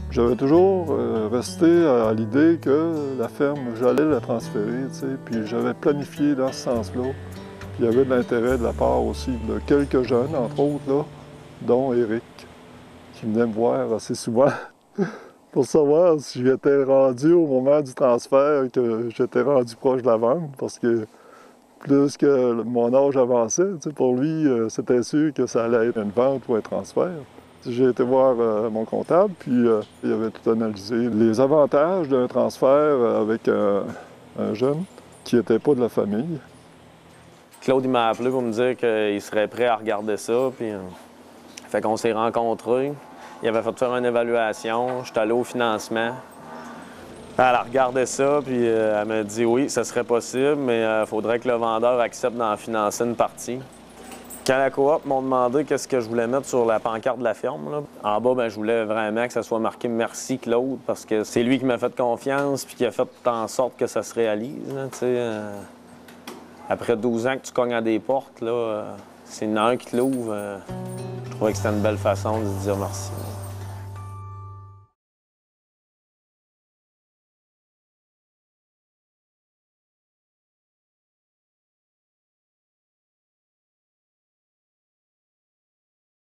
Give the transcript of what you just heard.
J'avais toujours resté à l'idée que la ferme, j'allais la transférer, tu sais, puis j'avais planifié dans ce sens-là. Puis il y avait de l'intérêt de la part aussi de quelques jeunes, entre autres, là, dont Éric, qui venait me voir assez souvent pour savoir si j'étais rendu au moment du transfert, que j'étais rendu proche de la vente, parce que plus que mon âge avançait, tu sais, pour lui, c'était sûr que ça allait être une vente ou un transfert. J'ai été voir mon comptable, puis il avait tout analysé. Les avantages d'un transfert avec un jeune qui n'était pas de la famille. Claude, il m'a appelé pour me dire qu'il serait prêt à regarder ça, puis fait qu'on s'est rencontrés. Il avait fait faire une évaluation, j'étais allé au financement. Elle a regardé ça, puis elle m'a dit oui, ça serait possible, mais il faudrait que le vendeur accepte d'en financer une partie. Quand la coop m'ont demandé qu'est-ce que je voulais mettre sur la pancarte de la ferme, là, en bas, je voulais vraiment que ça soit marqué « Merci Claude » parce que c'est lui qui m'a fait confiance puis qui a fait en sorte que ça se réalise. Là, après 12 ans que tu cognes à des portes, là, s'il y en a un qui te l'ouvre, je trouvais que c'était une belle façon de se dire merci.